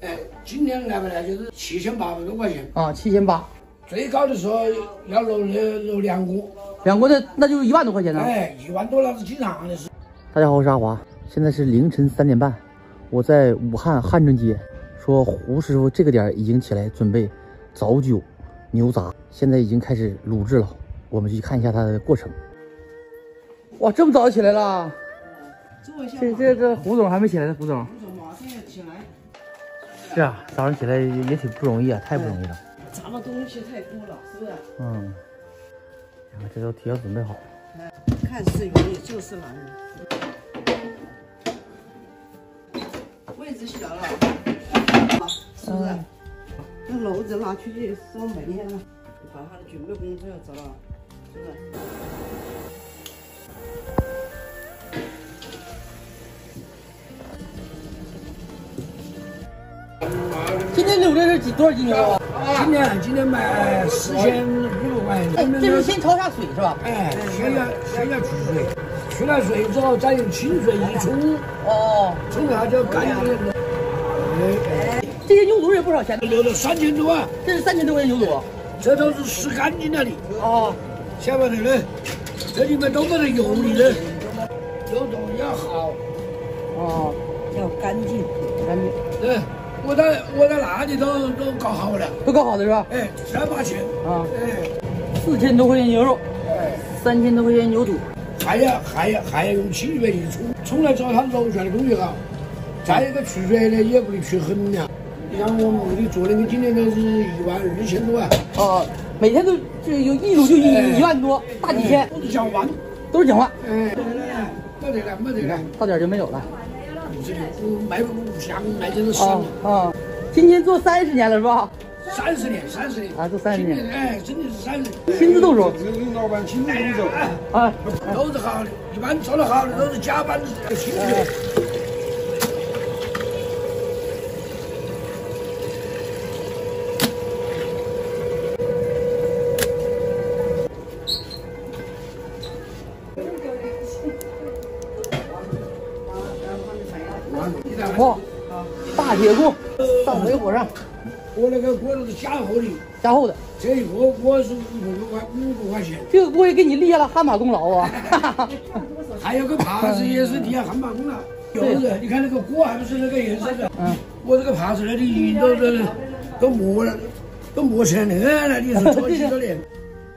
哎，今年来不来就是7800多块钱啊，7800。 最高的时候要揉2锅， 那就是1万多块钱呢。 哎，1万多那是经常的事。 大家好，我是阿华，现在是凌晨3点半，我在武汉汉正街，说胡师傅这个点已经起来准备早酒牛杂，现在已经开始卤制了，我们去看一下它的过程。哇，这么早就起来了？ 坐一下。 这胡总还没起来呢，胡总。 胡总马上要起来。 是啊，早上起来也挺不容易啊，太不容易了。 咱们东西太多了，是不是？ 嗯。然后这都提要准备好。 看似容易，就是难。位置小了，是不是？那篓子拿出去烧煤呀，把他的准备工作要做了，是不是？ 今天卤的是多少斤牛肉啊？ 今天卖4500块钱。 哎，这是先焯下水是吧？ 哎，先要去水，去了水之后再用清水一冲， 哦， 冲下就干净了。 这些牛肚也不少钱， 留了3000多啊！ 这是3000多块钱牛肚， 这都是洗干净了的。 哦， 晓不得的，这里面都没得油腻的，油度要好。 哦， 要干净， 干净。 对，我在那里都搞好了， 都搞好的是吧？ 哎，78000 啊， 哎 ，4000多块钱牛肉， 哎 ，3000多块钱牛肚， 还要用清水一冲了之后它揉出来的东西好。再一个去水呢也不能去很了，你像我们屋里做的，你今年都是12000多啊。 哦，每天都就有一卤就1万多，大几千， 都是讲完， 都是讲话。 哎，没得了， 到点就没有了。 这个卖不香，卖这个少。 啊，今天做30年了是吧 ？30年啊，做30年。 哎，真的是30年。 亲自动手， 这个老板亲自动手啊， 都是好的，一般做得好的都是加班的亲自。 哇，大铁锅上煤火上， 我那个锅都是加厚的， 加厚的。 这一个锅是5块钱。 这个锅也给你立下了汗马功劳啊！ 还有个帕子也是立下汗马功劳。有的，你看那个锅还不是那个颜色的。嗯。我这个帕子那里都磨了，都磨成那个了，你是做几多年？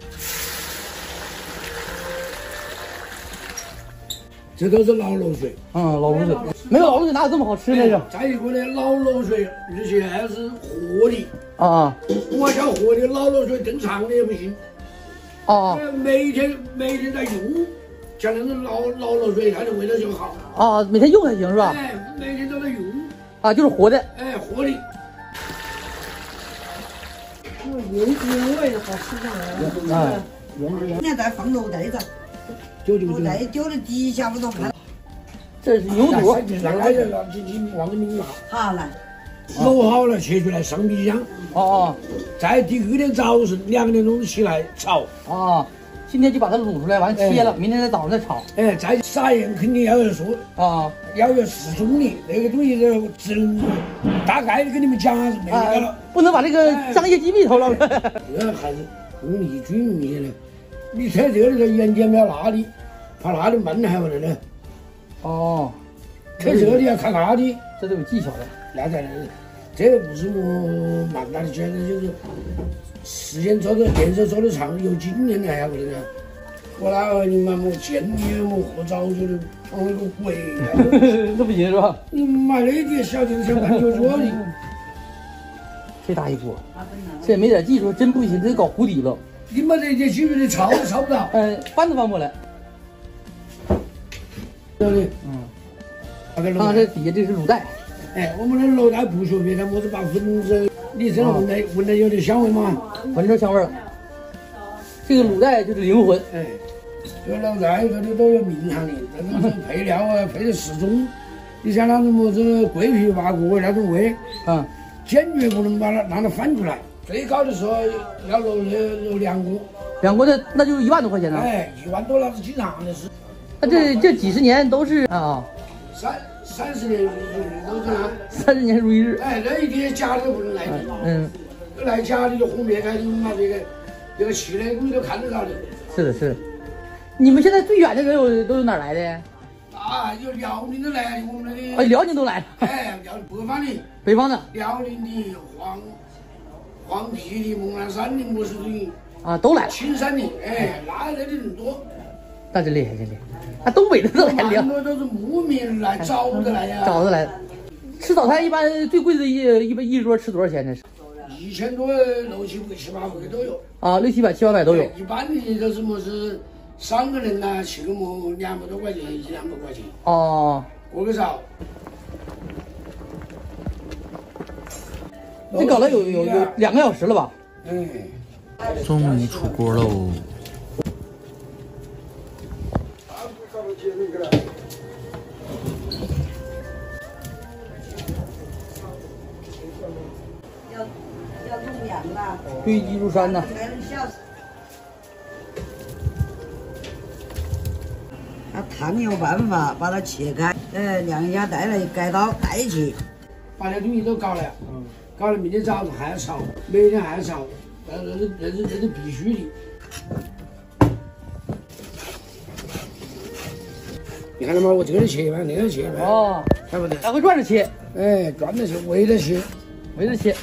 这都是老卤水， 老卤水，没有老卤水哪有这么好吃那个？ 再一个呢，老卤水，而且还是活的。我想活的老卤水炖长的也不行。每天在用，像那种老卤水，它的味道就好。 每天用才行是吧？ 哎，每天都在用。 就是活的。 哎，活的。 原味的好吃上来了。现在在放卤袋子。卤袋丢的底下不都看？ 这是牛肚。 让它你往里面拿。 好来。 卤好了，切出来上冰箱。再第二天早晨2点钟起来炒。 今天就把它卤出来，完切了，明天在早上再炒。 哎，再撒盐肯定要说要有适中的，那个东西只能大概跟你们讲是没得了， 不能把这个商业机密透露了。 这还是用力均匀的。你在这里头盐点不了那里，怕那里闷还不得呢。在这里要看那里， 这都有技巧的。 那在这个不是我慢慢的，现在就是时间做的电视做的长，有经验的还不得呢。我那个你妈我见你我喝早酒的，放那个鬼啊！ 那不行是吧？ 你妈那点小点想干就做的。 这大一锅，这没点技术真不行，这搞糊底了。 你没这点技术的炒都炒不到。 翻都翻不来。 对不对？ 看这底下这是卤袋。 哎，我们的卤袋不学别的，我是把粉子，你这闻着有点香味吗？ 闻着香味了。这个卤袋就是灵魂。 哎，这个卤袋这里都有名堂的，这都是配料配的适中。你像那种么子桂皮麻锅那种味，坚决不能把它让它翻出来。最高的时候要揉2锅 ，2锅那就是1万多块钱呢。 哎，1万多那是经常的事。 那这几十年都是 30年如一日，都这样。 30年如一日。 哎，那一点假的都不能来的。 嗯， 来假的就红别开，嘛这个气嘞，我们都看得到的。 是的，是的。你们现在最远的人都有哪儿来的？ 啊，有辽宁的来，我们那个。辽宁都来。 哎，北方的。 北方的。 辽宁的、黄陂的、蒙南山的、莫斯的。 啊，都来了。 青山的，哎，那来的人多。 那真厉害，真厉害。那东北的都来了。 很多都是慕名来找着来呀。 找着来的。吃早餐一般最贵的一桌吃多少钱呢 ？1000多，6、7、800都有。 啊，6、700、7、800都有。 一般的都是么是3个人呐，去个么200多块钱，100-200块钱。 哦。 过个少。 这搞了有2个小时了吧？ 嗯。 终于出锅喽！ 要弄凉了， 堆积如山呐。 汤有办法把它切开，晾一下带来改刀带去， 把那东西都搞了，搞了明天早上还要炒，每天还要炒，那是必须的。你看到吗？我这个切吧，那个切吧。 哦， 看不得？ 来回转着切。 哎，转着切，围着切， 围着切。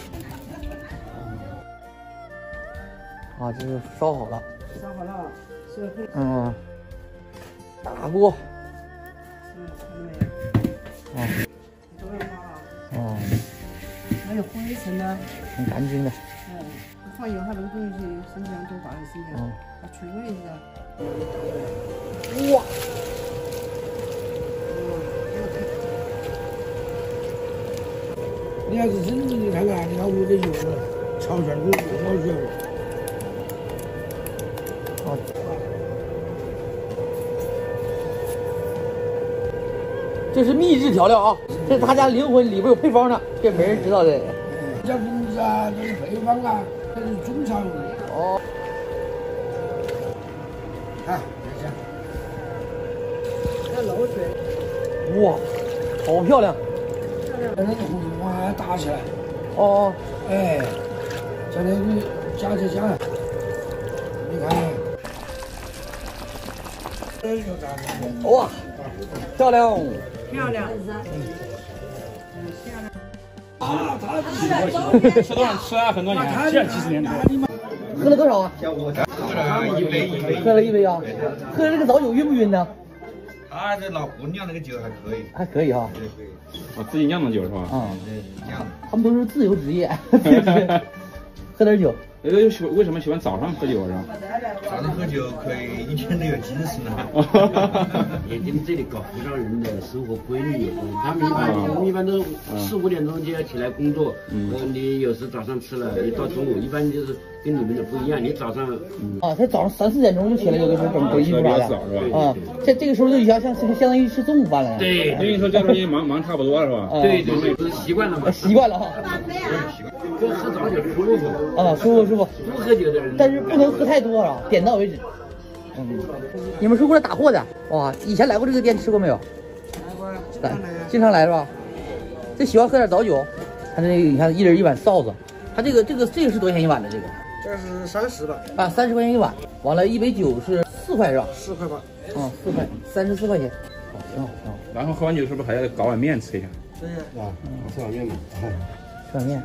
啊，这是烧好了。 烧好了，是会。 嗯。大锅。哦。哦。 还有灰尘呢。 很干净的。 放油，它那个东西身体上多大的身体啊？它出味是。 哇！ 你要是真正的看看，你看我的油炒出来都老香了。 哦。这是秘制调料啊，这是他家灵魂，里边有配方呢，这没人知道的。 小瓶子啊，这是配方啊，这是中草的。 哦。 看，看这漏水。 哇，好漂亮。 把那个红往下打起来。 哦。 哎，在那里夹着夹，你看。 哇，漂亮。 漂亮。 啊，他吃多少吃啊？很多年，这几十年多。 喝了多少啊？ 喝了1杯。 喝了1杯啊？喝这个早酒晕不晕呢？ 他这老姑娘那个酒还可以。 还可以哈。 对。啊，自己酿的酒是吧？ 啊， 酿。 他们都是自由职业，喝点酒。 为什么喜欢早上喝酒啊？ 早上喝酒可以一天都有精神啊。 也跟这里搞湖上人的生活规律有关，他们我们一般都4、5点钟就要起来工作。你有时早上吃了，一到中午，一般就是跟你们的不一样。你早上啊，他早上3、4点钟就起来，有的时候整衣服啥的啊。这个时候就相当于吃中午饭了。 对， 所以说这东西忙差不多了是吧？ 对，习惯了嘛。 习惯了哈。 就喝早酒舒服啊，舒服。 不喝酒的人， 但是不能喝太多啊，点到为止。你们是过来打货的？哇，以前来过这个店吃过没有？ 来过， 经常来是吧？这喜欢喝点早酒，他这个你看1人1碗臊子，他这个是多少钱一碗的？这个这是30吧？ 啊，30块钱一碗。完了，一杯酒是4块是吧 ？4块8。 嗯，4块，34块钱。好，挺好。 然后喝完酒是不是还要搞碗面吃一下？ 对呀，吃碗面嘛。 吃碗面。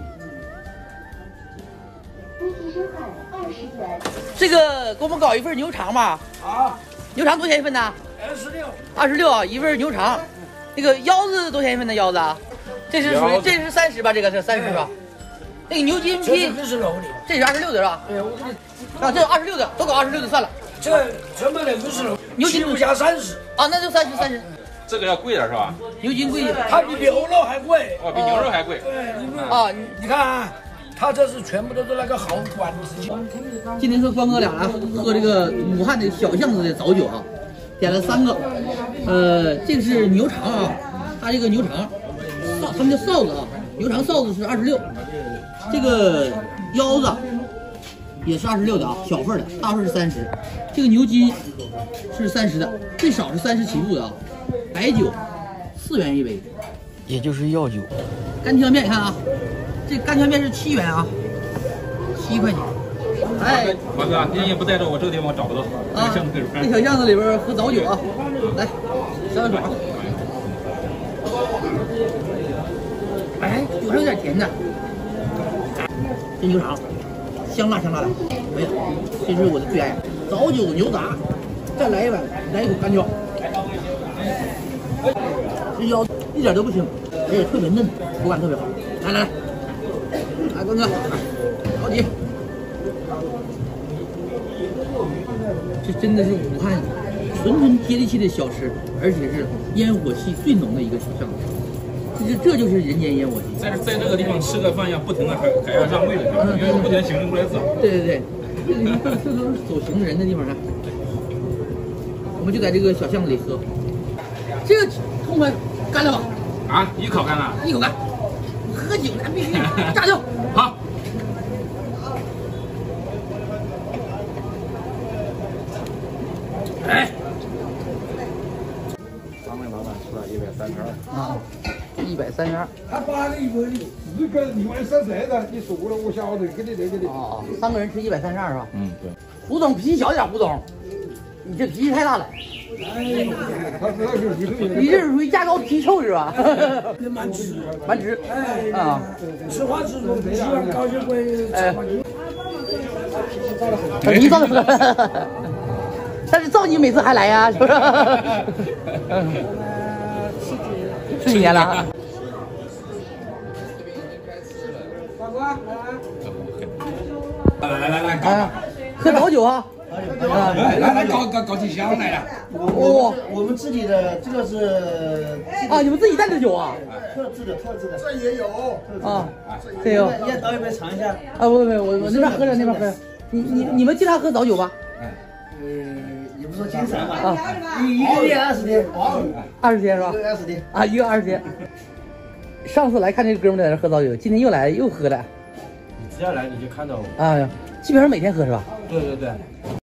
这个给我们搞一份牛肠吧。 啊， 牛肠多少钱一份呢？26啊，一份牛肠。那个腰子多少钱一份呢？腰子啊，这是属于这是30吧？这个是30是吧？那个牛筋皮这是56的， 这是26的是吧？ 对，我给你啊，这26的，都搞26的算了。 这么的56， 牛筋不加30 啊，那就30。 这个要贵点是吧？ 牛筋贵， 它比牛肉还贵。 哦，比牛肉还贵。 对， 啊， 你看啊。他这是全部都是那个好管子。 今天和关哥俩来喝这个武汉的小巷子的早酒啊，点了3个。这个是牛肠啊，它这个牛肠他们叫臊子啊，牛肠臊子是26，这个腰子也是26的啊，小份的，大份是30，这个牛筋是30的，最少是30起步的啊。白酒 4元一杯，也就是药酒。干挑面，你看啊，这干挑面是7元啊，7块钱。哎， 王哥，您也不带着我，这个地方我找不到。 啊，这小巷子里边喝早酒啊，来，小爽。哎，酒还有点甜的。这牛肠，香辣的，没有，这是我的最爱，早酒牛杂，再来一碗，来一口干椒。这腰一点都不轻，而且特别嫩，口感特别好。来，关哥，好几。这真的是武汉纯纯接地气的小吃，而且是烟火气最浓的一个小巷子。这就是人间烟火气。 在这个地方吃个饭要不停的还要让位的，因为不停的行人过来走。 对，这都是走行人的地方啊。我们就在这个小巷子里喝，这个痛快干了吧？ 啊，一口干了？ 一口干。喝酒咱必须炸掉。 好。哎。咱们老板出来132 啊，132。 他把那个4个2万3千的，你说了我晓得，给你那个的。 哦，3个人吃132是吧？ 嗯，对。 胡总脾气小点，胡总，你这脾气太大了。你这是属于价高脾臭是吧？ 蛮直， 哎啊， 实话实说，希望高兴会你造的，但是造你每次还来呀，是不是？吃几年了？来，喝早酒啊！ 来搞起香来了。 我们自己的这个是啊，你们自己带的酒啊？ 特制的， 这也有啊，这有。 要倒一杯尝一下。 啊，不，我那边喝着，那边喝着。你们经常喝早酒吧？ 也不说经常吧。 啊， 一个月20天。 20天是吧？ 一个20天。 啊，一个20天。上次来看这个哥们在那喝早酒，今天又来又喝了。 你只要来你就看到我。 啊，基本上每天喝是吧？ 对。